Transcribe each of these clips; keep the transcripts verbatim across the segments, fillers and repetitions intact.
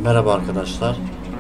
Merhaba arkadaşlar.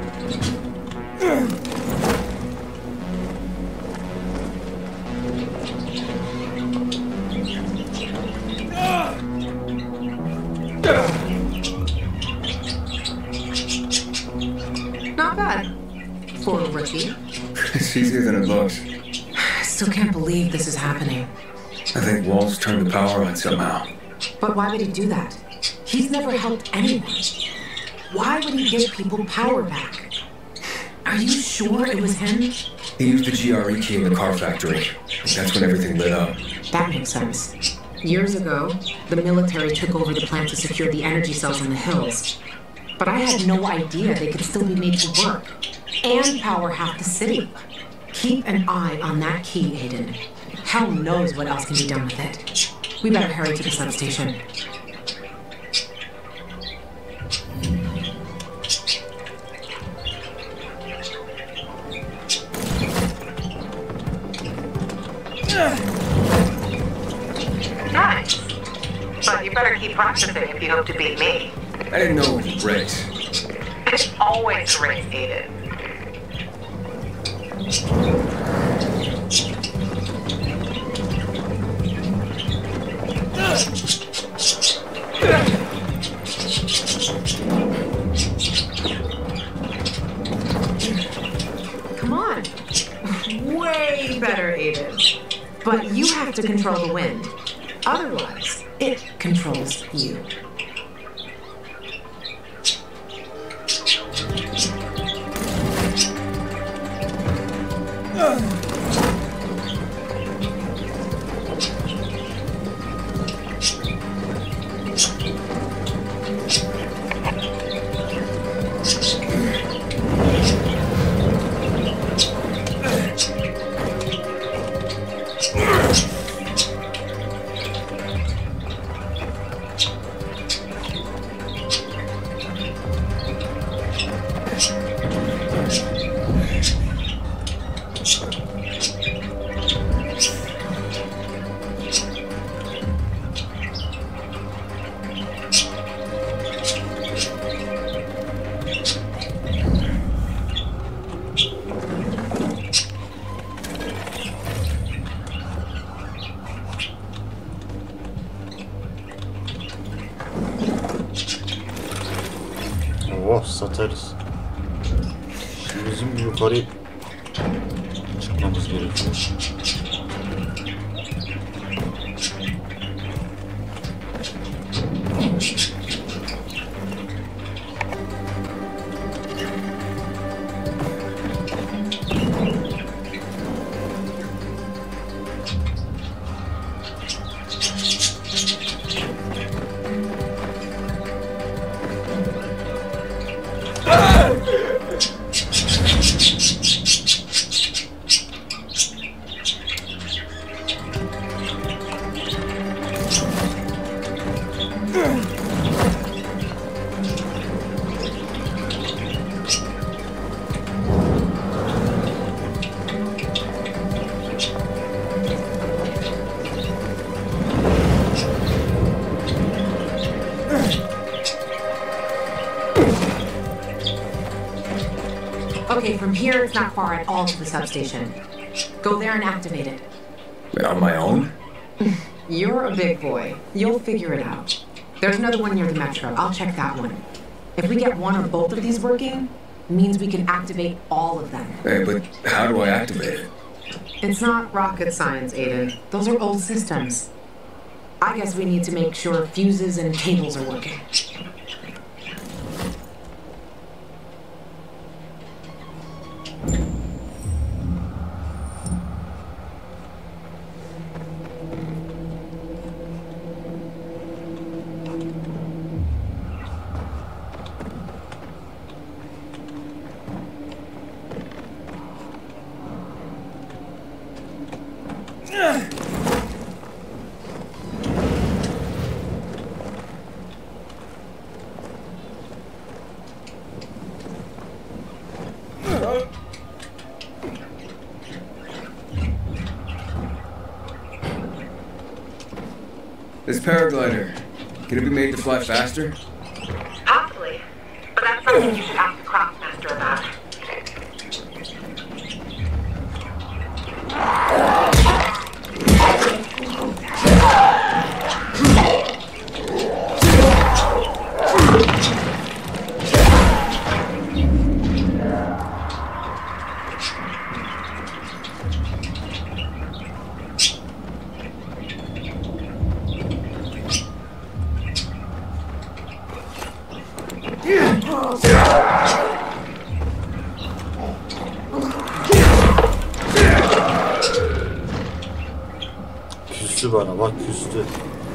Not bad for a rookie. It's easier than it looks. I still can't believe this is happening. I think Walt's turned the power on somehow. But why would he do that? He's never helped anyone. Why would he give people power back? Are you sure it was him? He used the G R E key in the car factory. That's when everything lit up. That makes sense. Years ago, the military took over the plan to secure the energy cells in the hills. But I had no idea they could still be made to work and power half the city. Keep an eye on that key, Aiden. Hell knows what else can be done with it. We better hurry to the substation. Nice. But you better keep practicing if you hope to beat me. I didn't know it was race. It's always race, Aiden. Come on. Way better, Aiden. But you have to control the wind. Otherwise, it controls you. Oh, satarız. Şimdi bizim yukarı çıkmamız gerekiyor. Okay, from here it's not far at all to the substation. Go there and activate it. On my own? You're a big boy. You'll figure it out. There's another one near the metro. I'll check that one. If we get one or both of these working, it means we can activate all of them. Hey, but how do I activate it? It's not rocket science, Aiden. Those are old systems. I guess we need to make sure fuses and cables are working. This paraglider, can it be made to fly faster? Possibly. But that's not You should ask the Craftmaster about it. Küstü bana bak, küstü.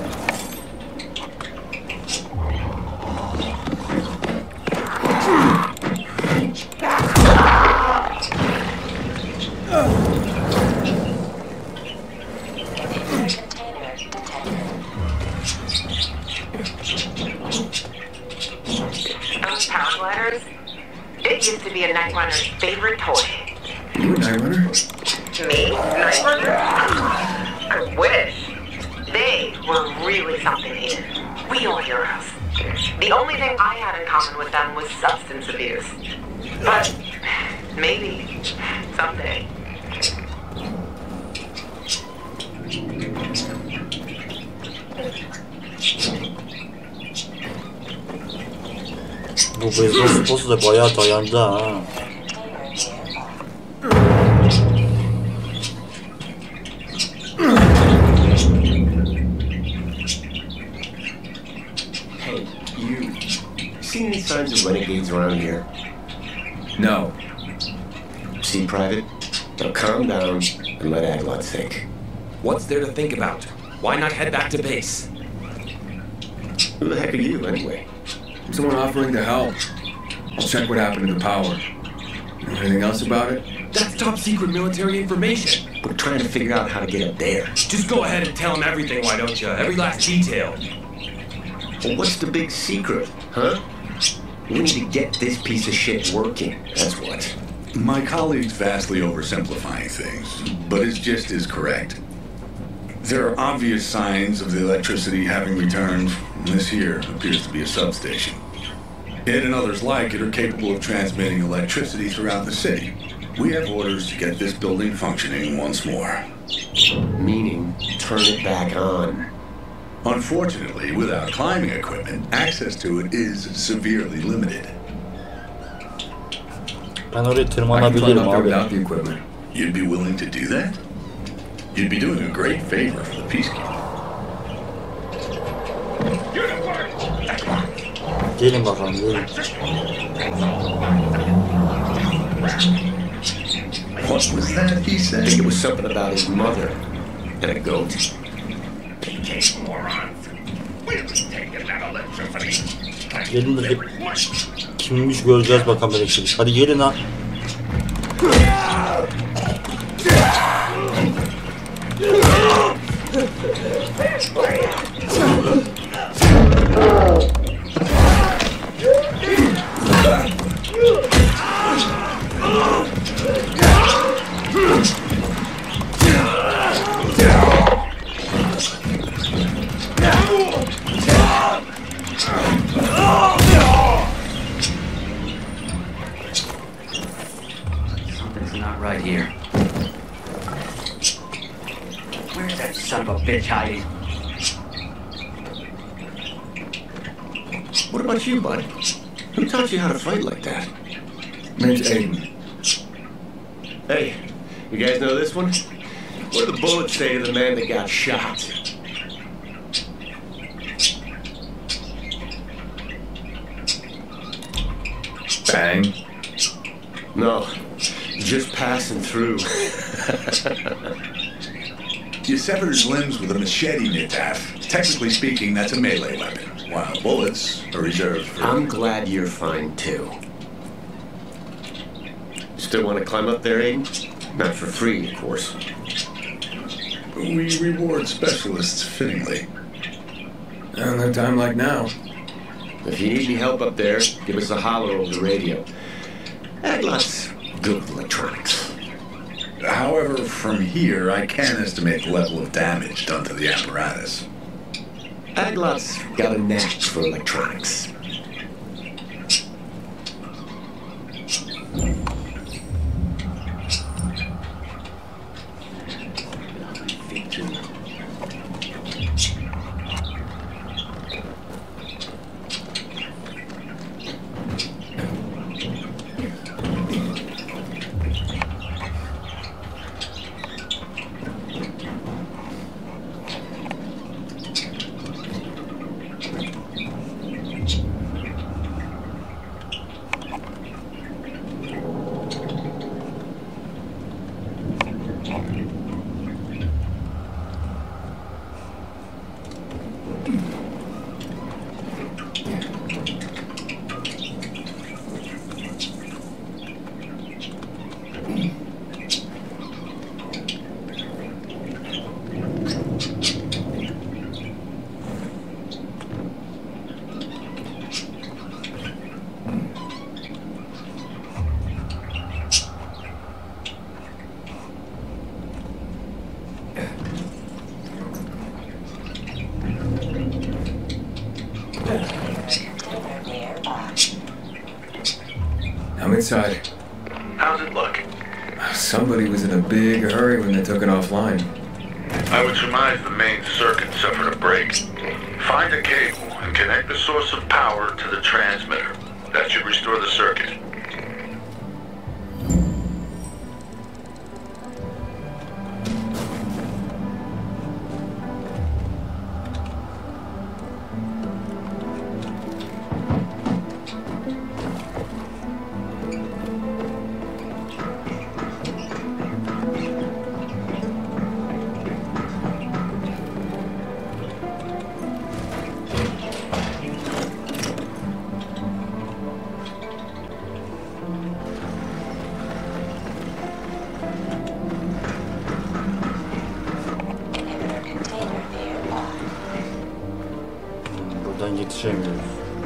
Those paragliders, it used to be a Night Runner's favorite toy. You a Night Runner? Me? Night Runner? I wish. They were really something here. Real heroes. The only thing I had in common with them was substance abuse. But maybe someday. Bu beyzbol sposu da bayağı dayandı ha. Hey, you seen any signs of renegades around here? No. See, Private? Now calm down and let Aglot think. What's there to think about? Why not head back to base? Who the heck are you, anyway? Someone offering to help. I'll check what happened to the power. Anything else about it? That's top secret military information. We're trying to figure out how to get up there. Just go ahead and tell him everything, why don't you? Every last detail. Well, what's the big secret, huh? We need to get this piece of shit working, that's what. My colleague's vastly oversimplifying things, but his gist is correct. There are obvious signs of the electricity having returned, and this here appears to be a substation. It and others like it are capable of transmitting electricity throughout the city. We have orders to get this building functioning once more. Meaning, turn it back on. Unfortunately, without climbing equipment, access to it is severely limited. Ben oraya I can climb tırmanabilirim up there abi. without the equipment. You'd be willing to do that? You'd be doing a great favor for the Peacekeeper. Gelin bakalım, gelin. What was that he I said? think it was something about his mother and a goat. Gelin de hep kimmiş göreceğiz bakalım böyle şey. Hadi gelin ha. Something's not right here. Where's that son of a bitch hiding? What about you, bud? Who taught you how to fight like that? Name's Aiden. Hey, you guys know this one? What do the bullets say to the man that got shot? Bang. No, just passing through. You severed his limbs with a machete, Nitaf. Technically speaking, that's a melee weapon, while bullets are reserved for... I'm glad you're fine, too. Still want to climb up there, Aiden? Not for free, of course. We reward specialists fittingly. And no time like now. If you need any help up there, give us a holler over the radio. Aglot's good with electronics. However, from here, I can estimate the level of damage done to the apparatus. Aglot's got a knack for electronics. I'm inside. How's it look? Somebody was in a big hurry when they took it offline. I would surmise the main circuit suffered a break. Find a cable and connect the source of power to the transmitter. That should restore the circuit. Buradan yetişemiyoruz.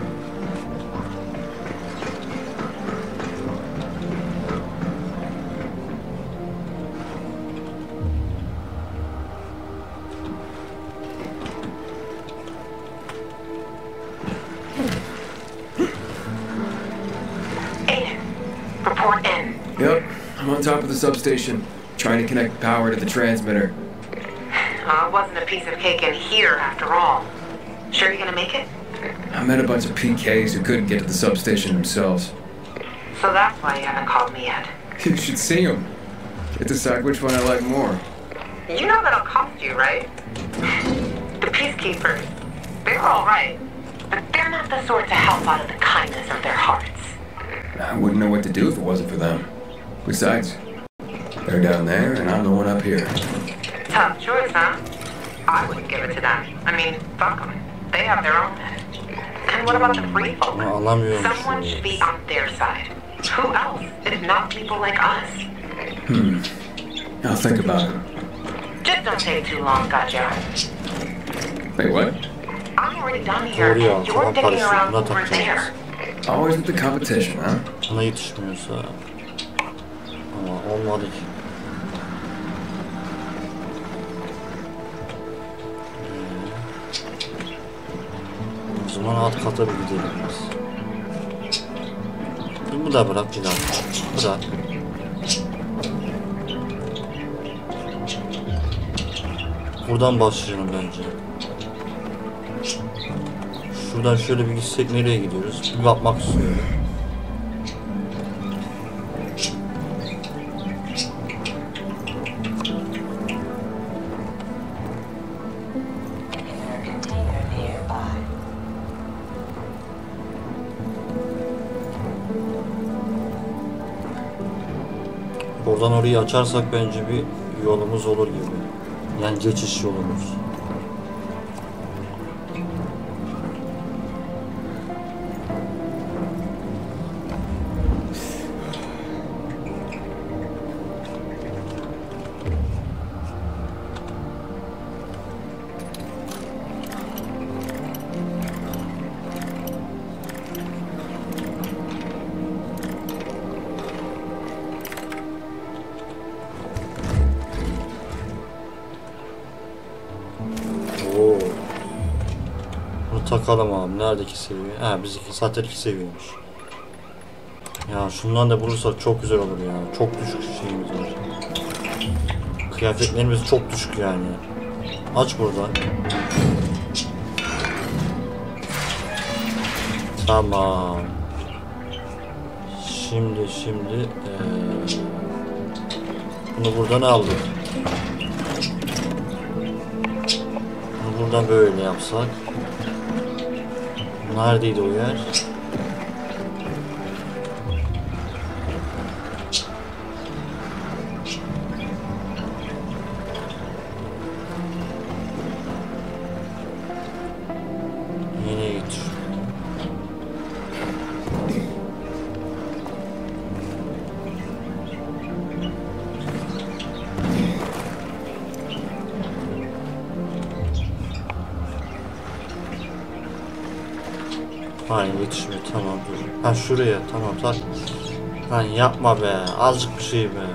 Aiden, report in. Yep, I'm on top of the substation, trying to connect power to the transmitter. Uh, it wasn't a piece of cake in here after all. Sure you're gonna make it? I met a bunch of P Ks who couldn't get to the substation themselves. So that's why you haven't called me yet. You should see them. Get to decide which one I like more. You know that'll cost you, right? The peacekeepers, they're all right, but they're not the sort to help out of the kindness of their hearts. I wouldn't know what to do if it wasn't for them. Besides, they're down there and I'm the one up here. Tough choice, huh? I wouldn't give it to them. I mean, fuck them. They have their own men. And what about the free folk? Bunu anlamıyorum. Someone should be on their side. Who else if not people like us? Hmm. I'll think about it. Just don't take too long, gotcha. Wait, what? I'm already done here. Doğru ya. You're Tamam digging karıştı. around Buna over there. takacağız. Always with the competition, huh? Buna yetişmiyorsa. Ama olmadı ki. O zaman alt kata bir gidelim biz. Bunu da bırak bir daha. Bırak. Buradan başlayalım bence. Şuradan şöyle bir gitsek nereye gidiyoruz? Bir bakmak istiyorum. Oradan orayı açarsak bence bir yolumuz olur gibi. Yani geçiş yolumuz. Takalım abi. Neredeki seviye? Ha, bizimki zaten iki seviyeymiş. Ya şundan da bulursak çok güzel olur ya. Çok düşük şeyimiz var. Kıyafetlerimiz çok düşük yani. Aç burada. Tamam. Şimdi şimdi ee, bunu buradan aldık. Bunu buradan böyle yapsak. Neredeydi o yer? Yine getir. Hayır yetişmiyor, tamam dur. Ha şuraya, tamam tak. Lan yapma be, azıcık bir şey be.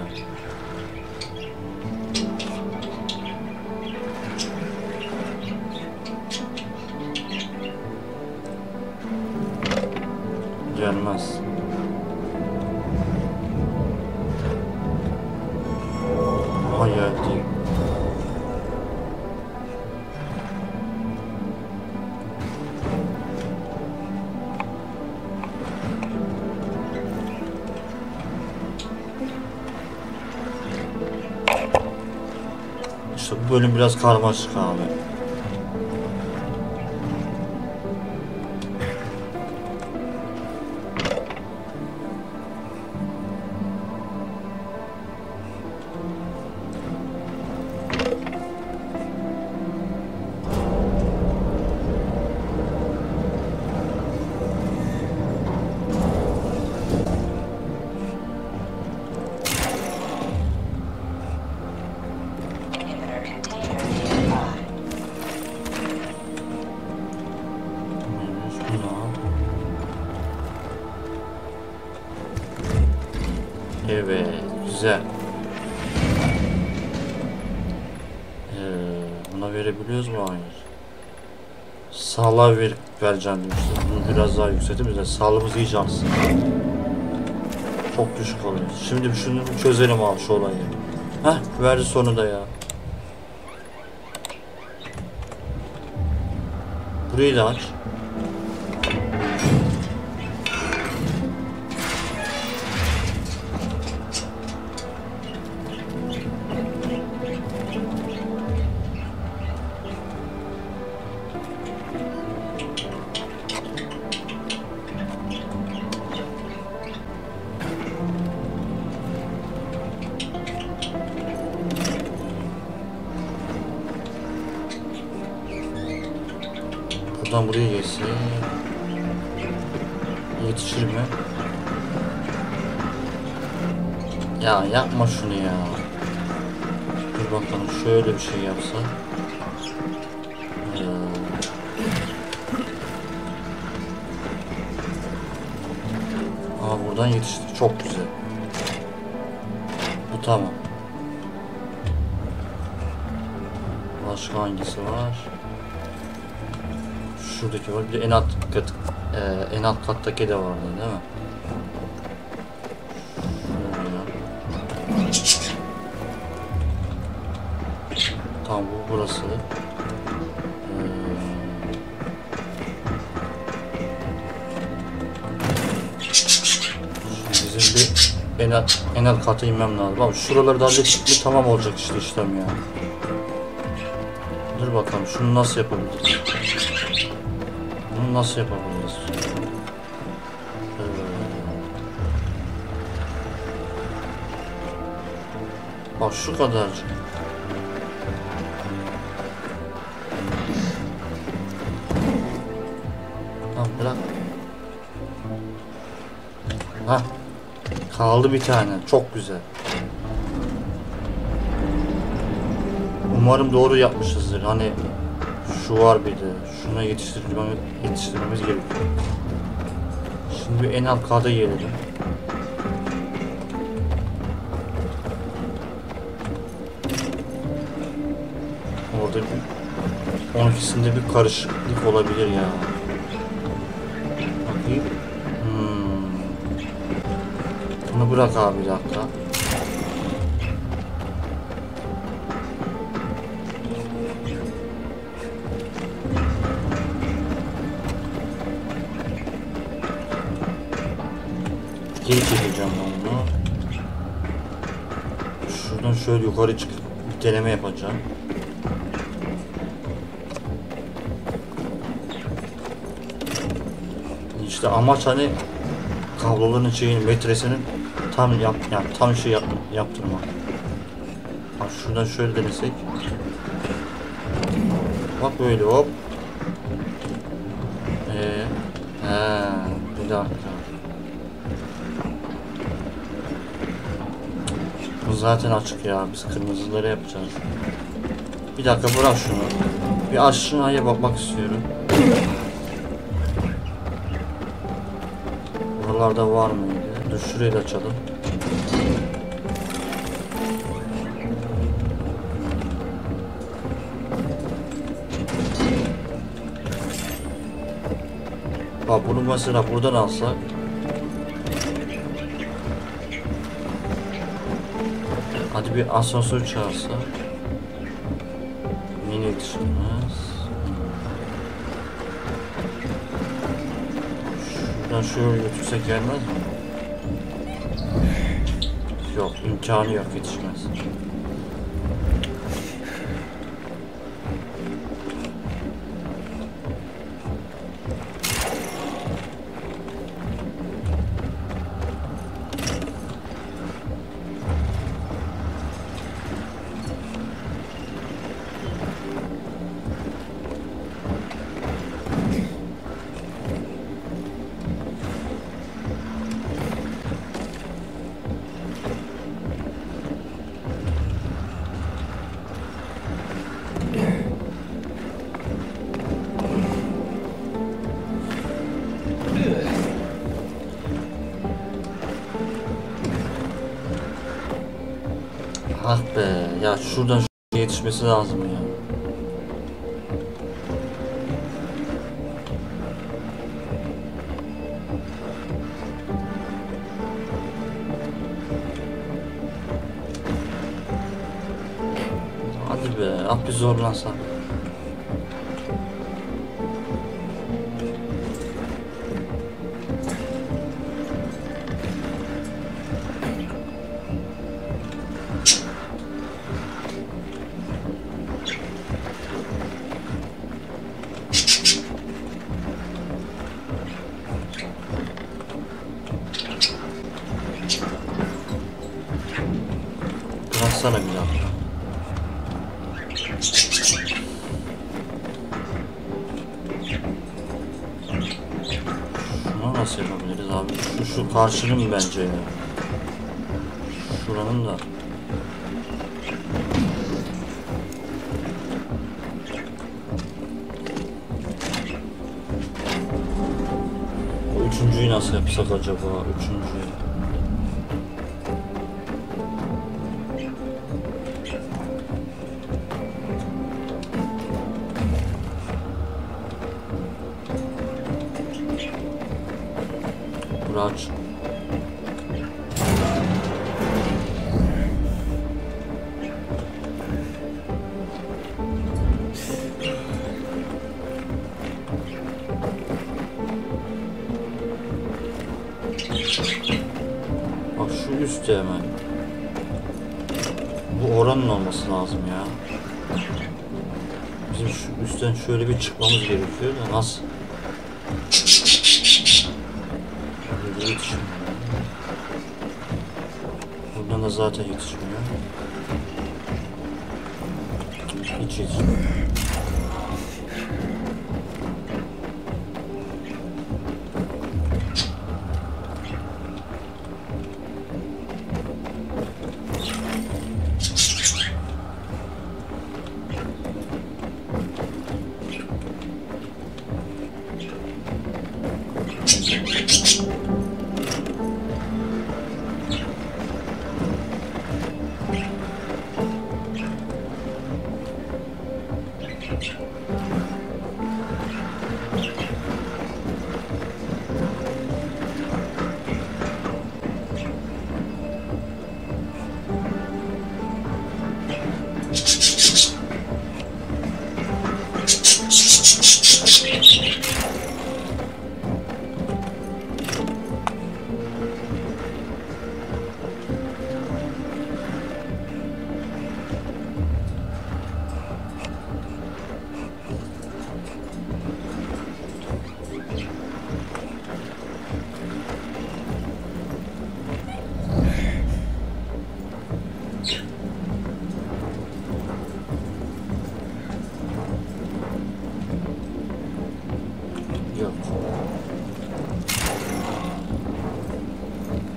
Gelmez. Aha geldi. İşte bu bölüm biraz karmaşık abi. Evet, güzel. Ee, buna verebiliyoruz mu? Hayır. Sağlığa ver, vereceğim demiştim. Bunu biraz daha yükseltip de sağlığımız iyice artsın. Çok düşük oluyor. Şimdi şunu çözelim abi şu olayı. Heh, verdi sonunda ya. Burayı da aç. Buradan buraya geçsin. Yetişir mi? Ya yapma şunu ya. Dur bakalım şöyle bir şey yapsa. Ee... Aa buradan yetişti. Çok güzel. Bu tamam. Başka hangisi var? Şuradaki var. Bir de en alt kat, e, en alt kattaki de vardı değil mi? Şuraya. Tamam bu burası. Ee, şimdi bizim bir en alt, en alt kata inmem lazım. Abi şuraları da hallettik mi tamam olacak işte işlem ya. Dur bakalım şunu nasıl yapabiliriz? Bunu nasıl yapabiliriz? Ee, bak şu kadarcık. Tamam bırak. Hah. Kaldı bir tane. Çok güzel. Umarım doğru yapmışızdır. Hani şu var bir de. Şuna yetiştirmemiz, yetiştirmemiz gerekiyor. Şimdi en alt kata gelelim. Orada bir on ikisinde bir karışıklık olabilir ya. Bakayım. Hmm. Şunu bırak abi bir dakika. Geri çekeceğim ben bunu. Şuradan şöyle yukarı çıkıp bir deneme yapacağım. İşte amaç hani kabloların şeyini, metresinin tam yap, yani tam şey yap, yaptırmak. Bak şuradan şöyle denesek. Bak böyle hop. Ee, he, bir dakika. Bu zaten açık ya. Biz kırmızıları yapacağız. Bir dakika bırak şunu. Bir aşağıya bakmak istiyorum. Buralarda var mıydı? Dur şurayı da açalım. Bak bunu mesela buradan alsak. Hadi bir asansör çağırsa. Yine yetişmez. Şuradan şöyle götürsek gelmez mi? Yok, imkanı yok, yetişmez. Ah be ya, şuradan yetişmesi lazım ya. Hadi be, ah bir zorlansa. Bıraksana bir dakika. Şunu nasıl yapabiliriz abi? Şu, şu karşının bence ya. Şuranın da. O üçüncüyü nasıl yapsak acaba? Üçüncüyü. Aç. Bak şu üstte hemen. Bu oranın olması lazım ya. Bizim şu üstten şöyle bir çıkmamız gerekiyor da nasıl? Yetişmiyor. Buradan da zaten yetişmiyor. Hiç yetişmiyor.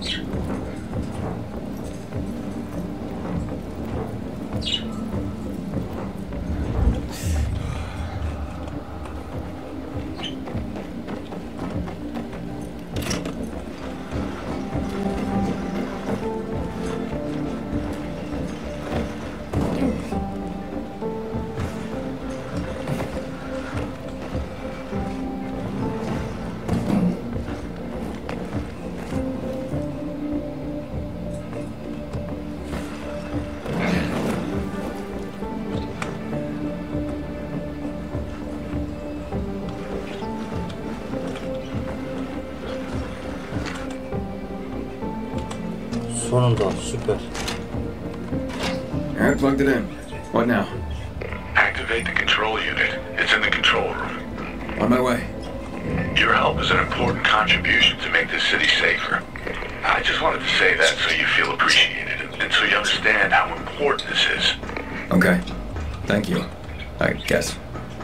Sonunda süper. Alright, plugged it in. What now? Activate the control unit. It's in the control room. On my way. Your help is an important contribution to make this city safer. I just wanted to say that so you feel appreciated and so you understand how important this is. Okay. Thank you. I guess.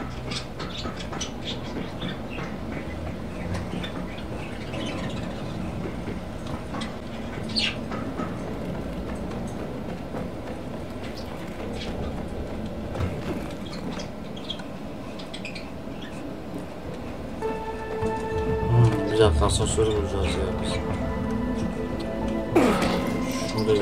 Bir dakika asansörü bulacağız ya biz. Şuradaydı.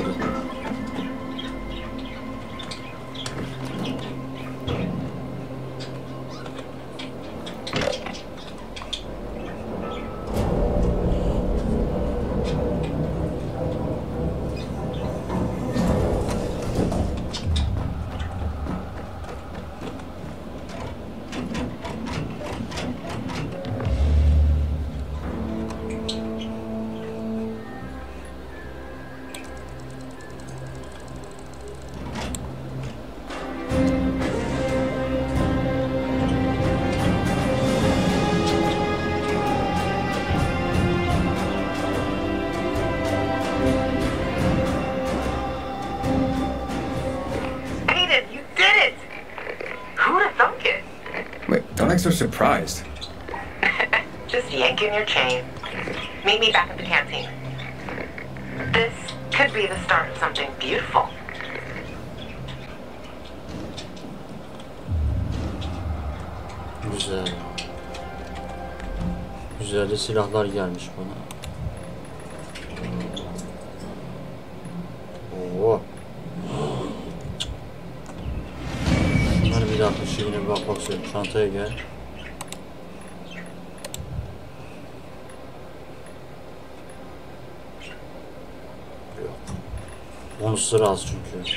So surprised. Just yanking your chain. Meet me back at the canteen. This could be the start of something beautiful. Güzel. Güzel de silahlar gelmiş bana. Oo. Şunları bir dakika şeyine bir bakmak istiyorum. Çantaya gel. Bonusları az çünkü.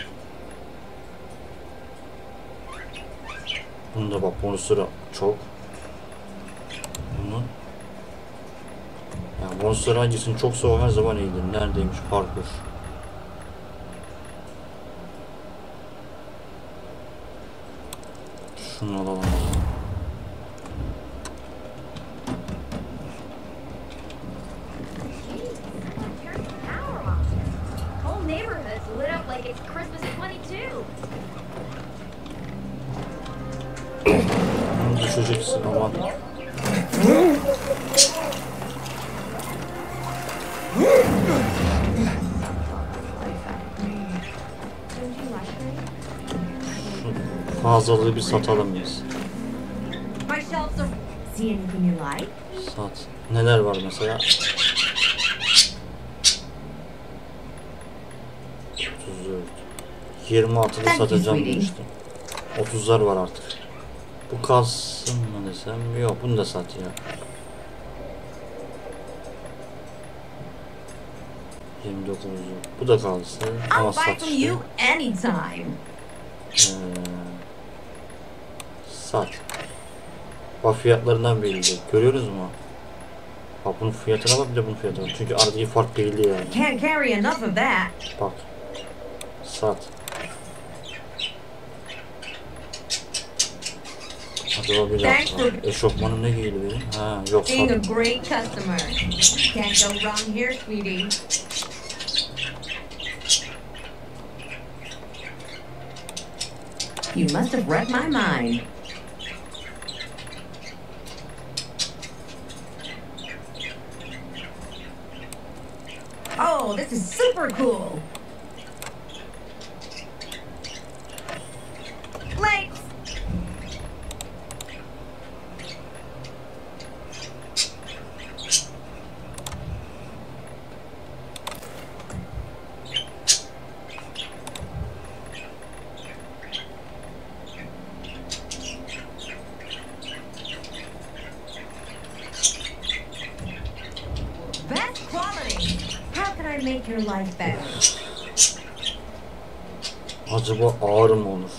Bunda bak bonusları çok. Bunun. Yani bonusları hangisinin çoksa o her zaman iyidir. Neredeymiş parkur? Şunu alalım. Düşeceksin ama. Şu fazlalığı bir satalım biz. Sat. Neler var mesela? otuz dört. yirmi altıda satacağım demiştim. otuzlar var artık. Bu kalsın mı desem? Yok, bunu da sat ya. yirmi dokuz. Bu da kalsın. Ama sat işte. Ee, sat. Bak fiyatlarından belli. Görüyoruz mu? Bak bunun fiyatına bak, bir de bunun fiyatına. Çünkü aradaki fark belli yani. Can't carry enough of that. Bak. Sat. Acaba bir dakika. Eşofmanım ne giydi benim? Ha, yok sat. Being a great customer. Can't go wrong here, sweetie. You must have read my mind. Oh, this is super cool. Late. Best quality. How can I make your life better? Acaba ağır mı olur?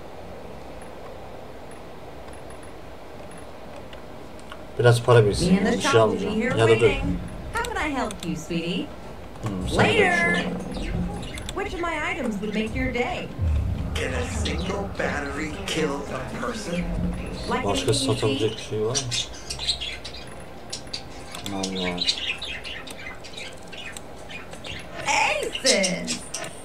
Biraz para Me birsin. and the Bir şey shop will be almayacağım. here Ya da dur. waiting. How can I help you, sweetie? Hmm, sana da bir şey Later. var. Which of my items would make your day? Can a single battery kill a person? Like Başka anything you satabilecek see? bir şey var mı? Allah. Aces!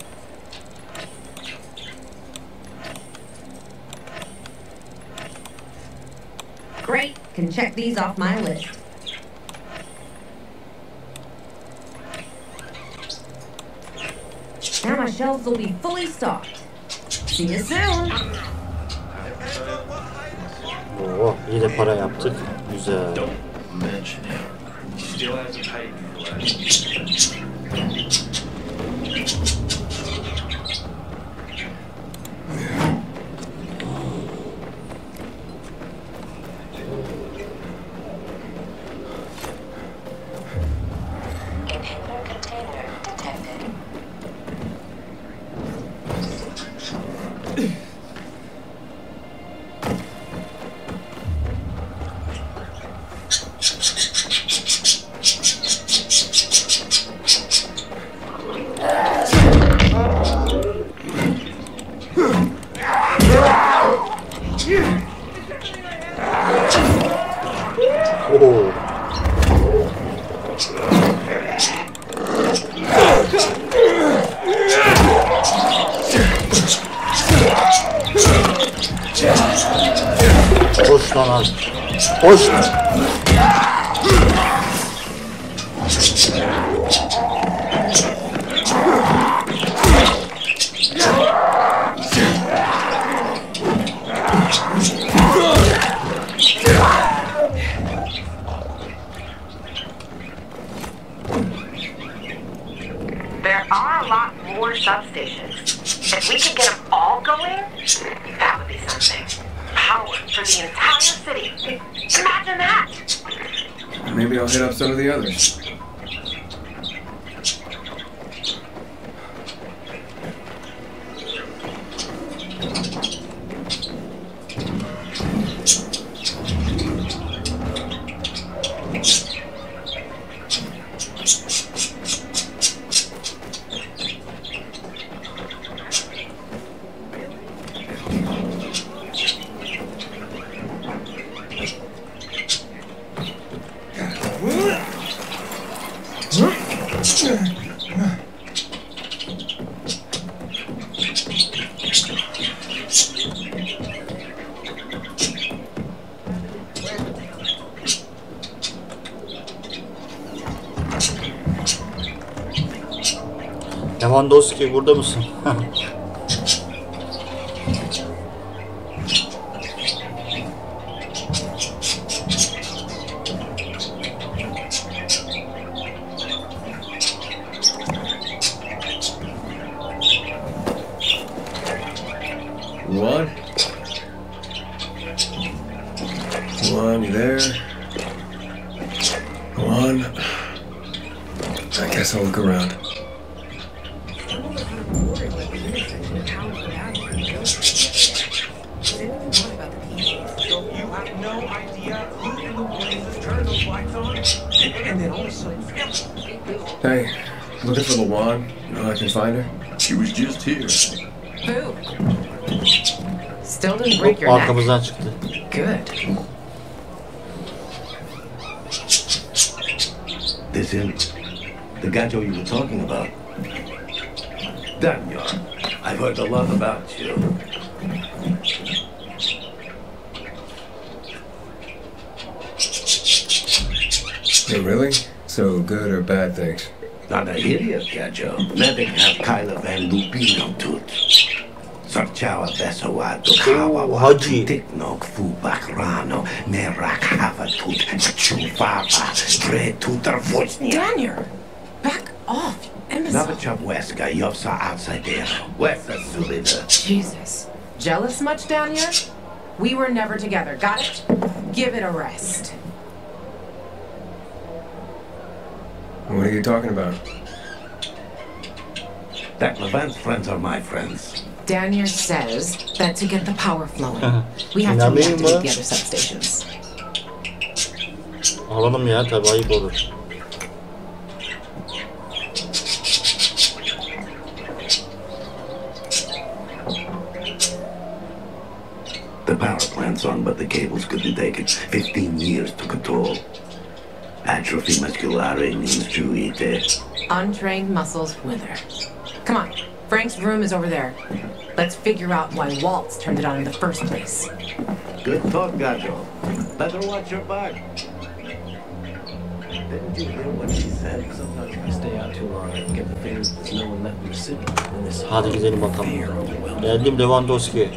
Great, can check these off my list. Now my shelves will be fully stocked. See you soon! Oo, iyi de para yaptık. Güzel. Mention him. Still hasn't paid me for last. Inhibitor container detected. Oo. Koş lan az. Koş. There are a lot more substations. If we could get them all going, that would be something. Power for the entire city. Imagine that! Maybe I'll hit up some of the others. Lewandowski burada mısın? One. One, you there? One. I guess I'll look around. Hey, looking for Lawan? You know I can find her? She was just here. Who? Still didn't break your neck. Arkamızdan çıktı. Good. This him? The Gajo you were talking about? Daniel, I've heard a lot about you. Yeah, really? So good or bad things? Nada hiria Gajo. Medic have Kyla Van Lupino tut. Sarchawa Besawato Kawa Haji. Tiknok Fu Bakrano Merak Havatut Chufava Tre Tutar Voicnia. Daniel, back off, you imbecile. Navacha Weska Yovsa outside there. West Sulida. Jesus. Jealous much, Daniel? We were never together, got it? Give it a rest. What are you talking about? That Levant's friends are my friends. Daniel says that to get the power flowing, we have to reactivate the other substations. Alalım ya, tabi ayıp olur. The power plant's on, but the cables couldn't take it. Fifteen years to control. Atrophy musculare means to eat it. Untrained muscles wither. Come on, Frank's room is over there. Let's figure out why Waltz turned it on in the first place. Good thought, Gajo. Better watch your back. Didn't you hear what she said? Sometimes if you stay out too long, I can get the feeling there's no one left in the city. And this Hadi gidelim bakalım. Geldim Lewandowski.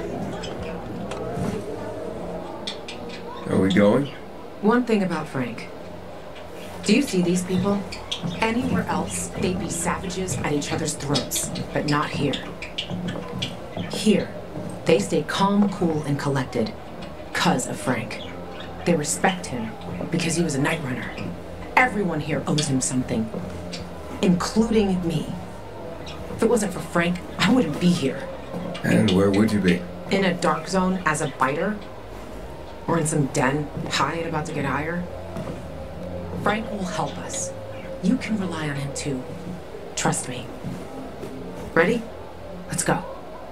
Are we going? One thing about Frank. Do you see these people? Anywhere else, they'd be savages at each other's throats, but not here. Here, they stay calm, cool, and collected because of Frank. They respect him because he was a night runner. Everyone here owes him something, including me. If it wasn't for Frank, I wouldn't be here. And where would you be? In a dark zone as a biter? Or in some den, high and about to get higher? Frank will help us. You can rely on him too. Trust me. Ready? Let's go.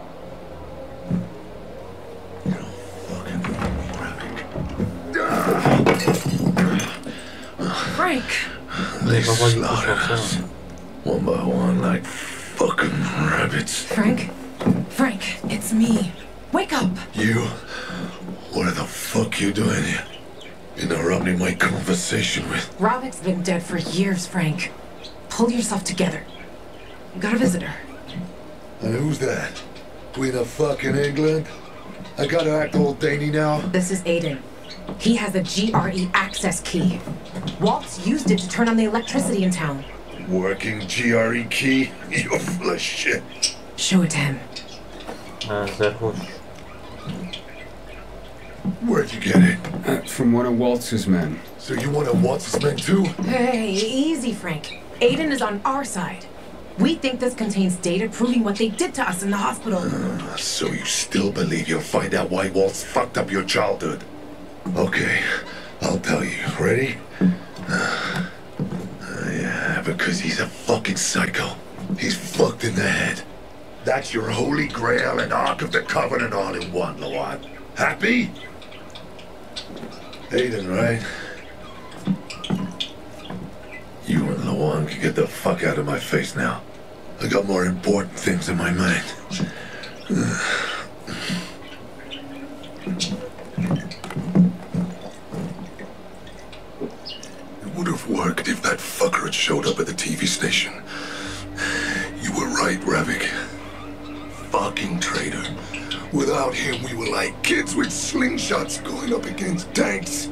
Frank! They slaughtered us. One by one, like fucking rabbits. Frank? Frank, it's me. Wake up! You? What the fuck you doing here? Interrupting my conversation with... Ravik's been dead for years, Frank. Pull yourself together. You got a visitor. And who's that? Queen of fucking England? I gotta act all dainty now? This is Aiden. He has the G R E access key. Waltz used it to turn on the electricity in town. Working G R E key? You're full of shit. Show it to him. Ha, Zerhoş. Where'd you get it? Uh, from one of Waltz's men. So you one of Waltz's men too? Hey, easy, Frank. Aiden is on our side. We think this contains data proving what they did to us in the hospital. Uh, so you still believe you'll find out why Waltz fucked up your childhood? Okay, I'll tell you. Ready? Uh, uh, yeah, because he's a fucking psycho. He's fucked in the head. That's your Holy Grail and Ark of the Covenant all in one, Lawan. Happy? Aiden, right? You and Lawan can get the fuck out of my face now. I got more important things in my mind. It would have worked if that fucker had showed up at the T V station. You were right, Ravik. Fucking traitor. Without him, we were like kids with slingshots going up against tanks.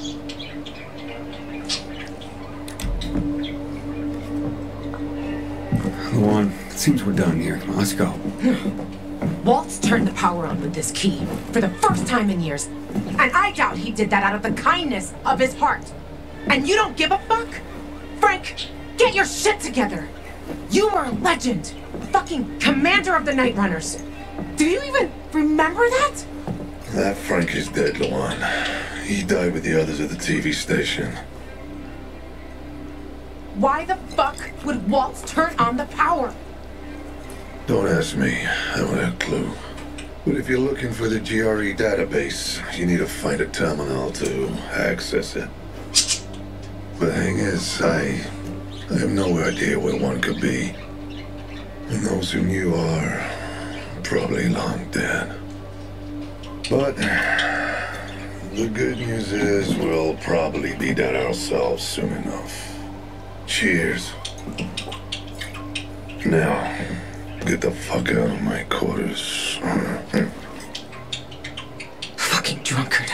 Luan, it seems we're done here. Let's go. Waltz turned the power on with this key for the first time in years. And I doubt he did that out of the kindness of his heart. And you don't give a fuck? Frank, get your shit together. You were a legend. Fucking commander of the Night Runners. Do you even remember that? That Frank is dead, Luan. He died with the others at the T V station. Why the fuck would Waltz turn on the power? Don't ask me. I don't have a clue. But if you're looking for the G R E database, you need to find a terminal to access it. The thing is, I... I have no idea where one could be. And those who knew are... probably long dead. But... the good news is we'll probably be dead ourselves soon enough. Cheers. Now, get the fuck out of my quarters. Fucking drunkard.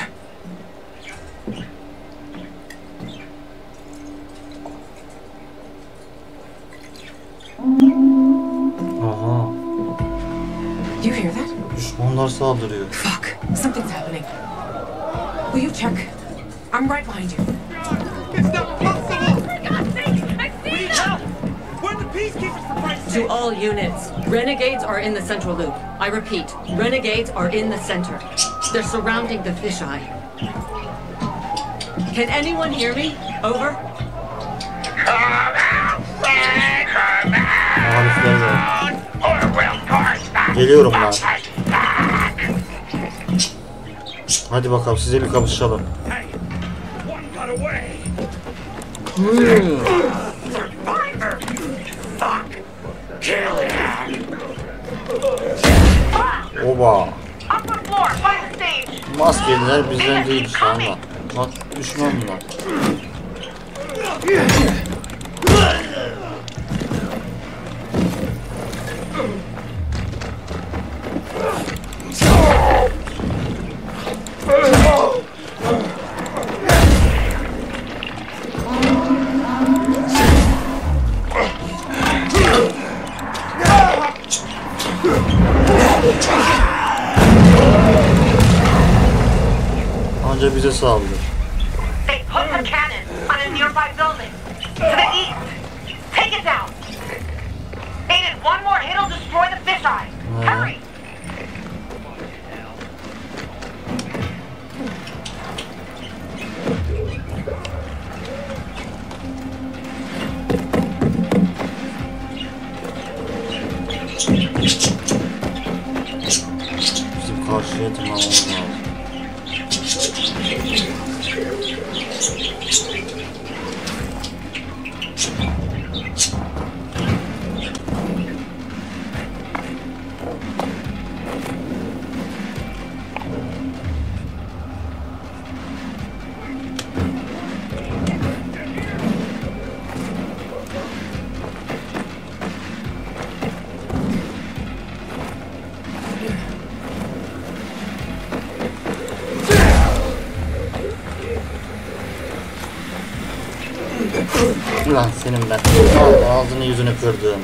Aha. You hear that? Düşmanlar saldırıyor. Fuck. Something's happening. Will you check? I'm right behind you. It's not possible! For God's sake! I see them! Where are the peacekeepers for Christ's sake? To all units, renegades are in the central loop. I repeat, renegades are in the center. They're surrounding the fisheye. Can anyone hear me? Over? Muhalifler var. Geliyorum ben. Hadi bakalım size bir kapışalım. Hmm. Oba. Maskeliler bizden değil şu anda. Bak düşman bunlar. Anca bize saldırır. They put a cannon on a nearby building. To the east. Take it down. Aiden, one more hit'll destroy the fisheye. Hurry. Bizim karşıya tırmanmamız lazım. Ulan senin ben ağzını yüzünü kırdım.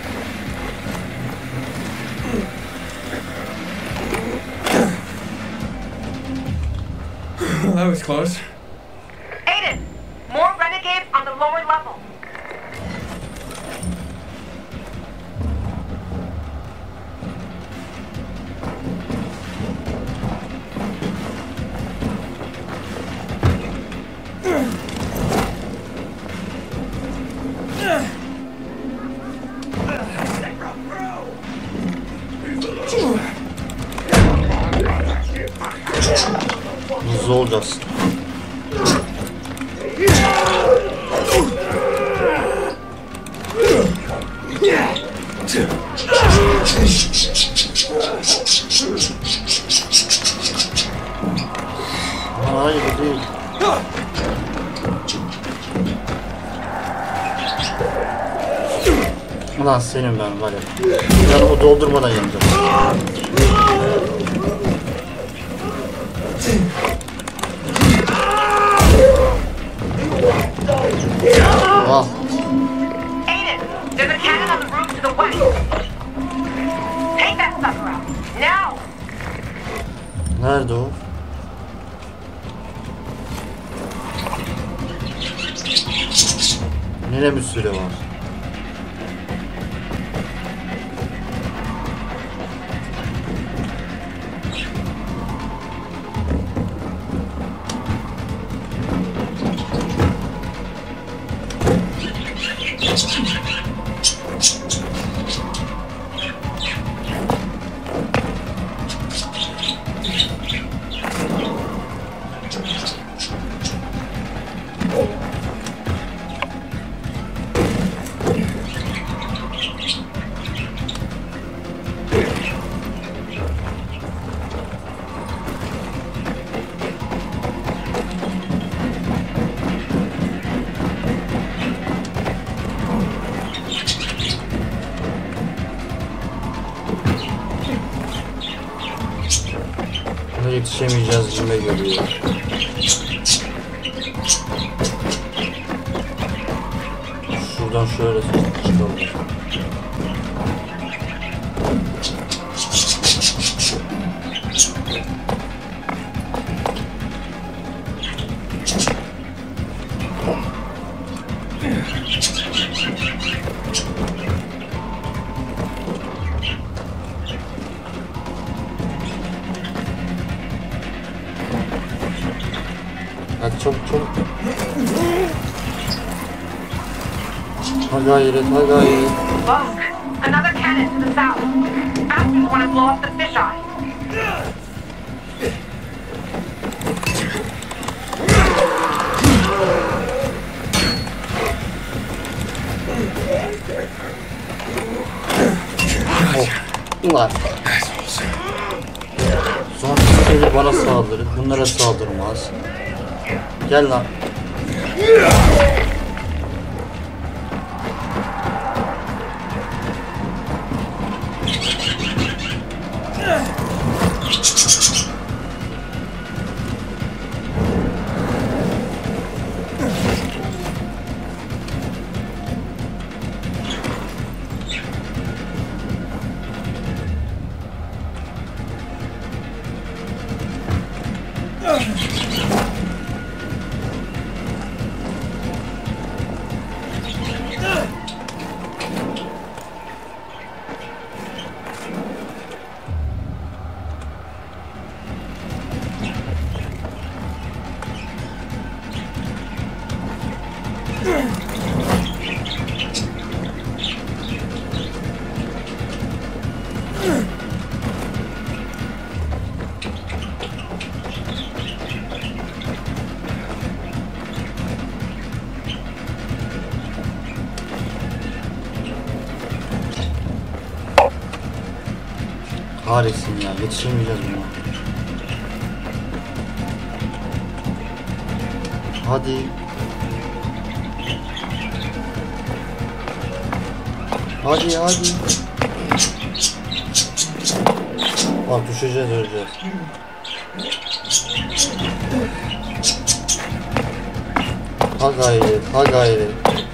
That was close. Aiden, more renegades on the lower level. Hızlı olacağız. Hayır değil. Ulan senin ben var ya. Canımı doldurmadan yanacağım. Wow. Aiden, there's a cannon on the roof to the west. Take that sucker out. Now! Nerede o? Nereye bir süre var? yetişemeyeceğiz gibi geliyor. Şuradan şöyle çıkalım. Hadi çabuk çabuk. Ha gayret, ha gayret. Look, another cannon to the south. Bastards want to blow up the fisheye. Oh, ulan. Sonra gelir bana saldırır, bunlara saldırmaz. Gel lan. Kahretsin ya, yetişemeyeceğiz buna. Hadi. Hadi hadi. Bak düşeceğiz, öleceğiz. Ha gayret, ha gayret.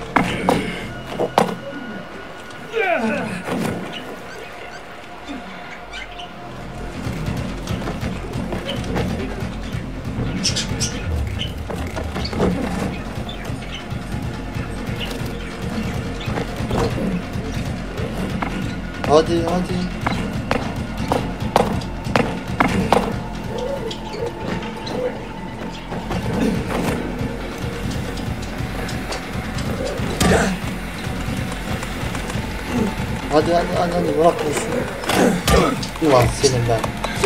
Hadi hadi. Hadi hadi hadi, hadi bırak olsun. Ulan senin ben.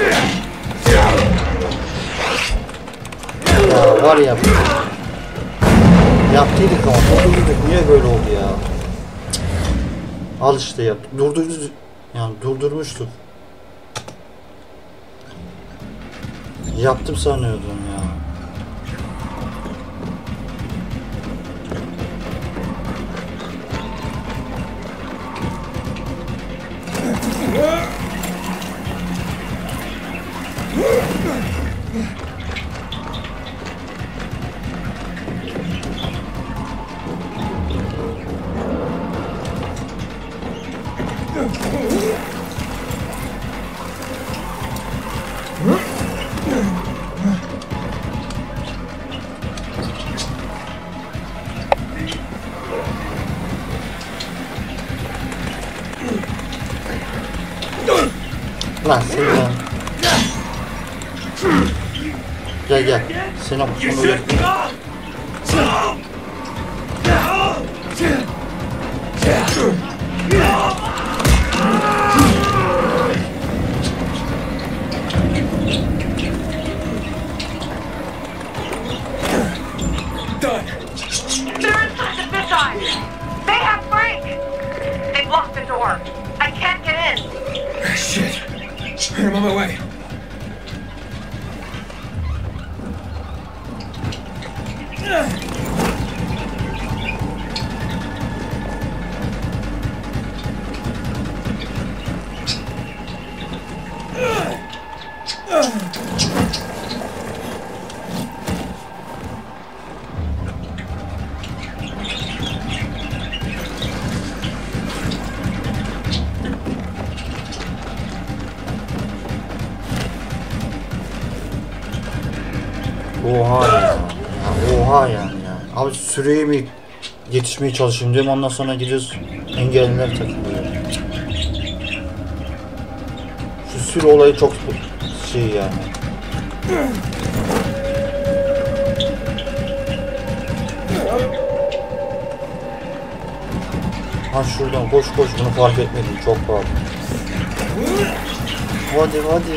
Ya var ya. Yaptıydık ama durdurduk, niye böyle oldu ya? Al işte yap. Durdurduk. Yani durdurmuştuk. Yaptım sanıyordum ya. Lan seni lan. Gel gel. Seni okuşunu öğrettim. They're inside the fisheye. They have Frank. They blocked the door. I can't get in. Shit. I'm on my way. Oha ya. Ya oha yani ya. Abi süreye mi yetişmeye çalışayım diyorum, ondan sonra gidiyoruz engelliler takılıyor. Şu süre olayı çok şey yani. Ha şuradan koş koş, bunu fark etmedim, çok pahalı. Hadi hadi.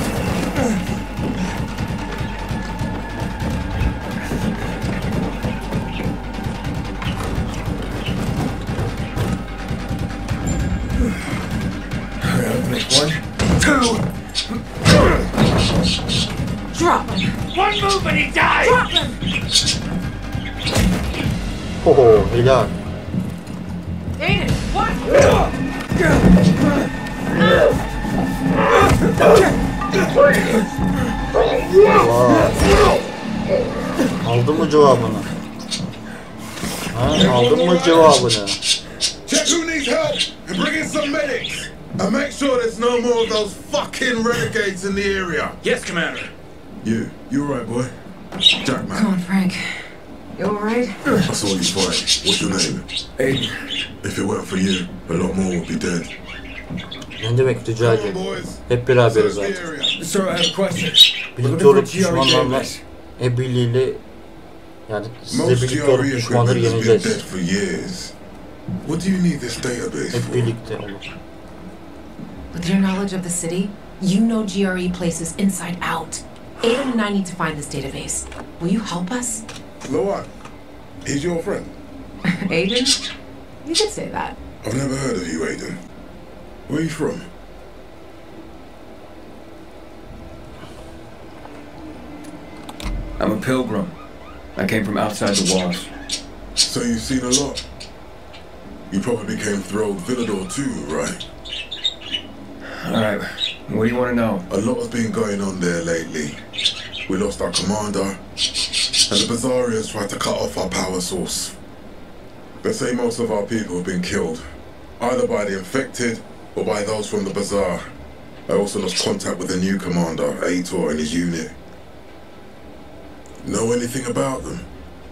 One, two. Drop him. One move and he dies. Drop him. Oho helal. Aiden, what? Vay. Aldın mı cevabını? Ha, aldın mı cevabını? Check who needs help and bring in some medics. And make sure there's no more of those fucking renegades in the area. Yes, Commander. You, you alright, boy? Jack, man. Come on, Frank. You alright? I saw you fight. What's your name? Aiden. If it weren't for you, a lot more would be dead. Ne demek, rica ederim. Hep beraberiz artık. Sir, I have a question. Birlikte olup düşmanlarla hep birliğiyle, yani size birlikte olup düşmanları yeneceğiz. What do you need this database Hep birlikte olup. With your knowledge of the city, you know G R E places inside out. Aiden and I need to find this database. Will you help us? Loan, he's your friend. Aiden? You could say that. I've never heard of you, Aiden. Where are you from? I'm a pilgrim. I came from outside the walls. So you've seen a lot. You probably came through old Villador too, right? Alright, what do you want to know? A lot has been going on there lately. We lost our commander, and the Bazaarians tried to cut off our power source. They say most of our people have been killed, either by the infected or by those from the Bazaar. I also lost contact with the new commander, Aitor, and his unit. Know anything about them?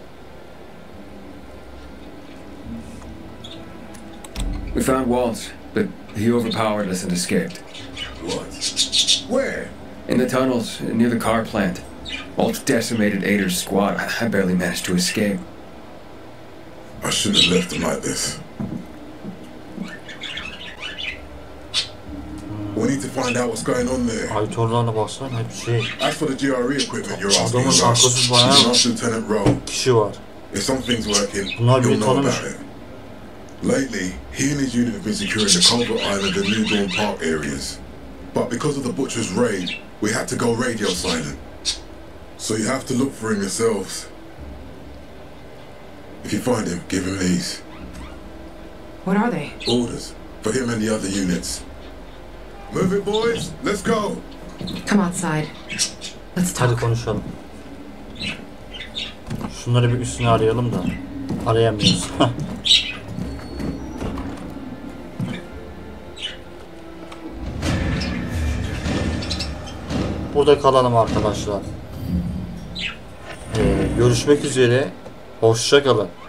We found Waltz, but he overpowered us and escaped. What? Where? In the tunnels, near the car plant. Waltz decimated Ader's squad. I barely managed to escape. I shouldn't have left him like this. We need to find out what's going on there. Aitorlarına baksana, hep şey. As for the G R E equipment you're asking Adamın about, arkası bayağı Lieutenant Rowe. kişi var. If something's working, Bunlar you'll beni know tanımış. about it. Lately, he and his unit have been securing the Culver Island and New Dawn Park areas. But because of the Butcher's raid, we had to go radio silent. So you have to look for him yourselves. If you find him, give him these. What are they? Orders for him and the other units. Move it, boys. Let's go. Come outside. Let's talk. Hadi konuşalım. Şunları bir üstüne arayalım da. Arayamıyoruz. Burada kalalım arkadaşlar. Ee, görüşmek üzere. Hoşça kalın.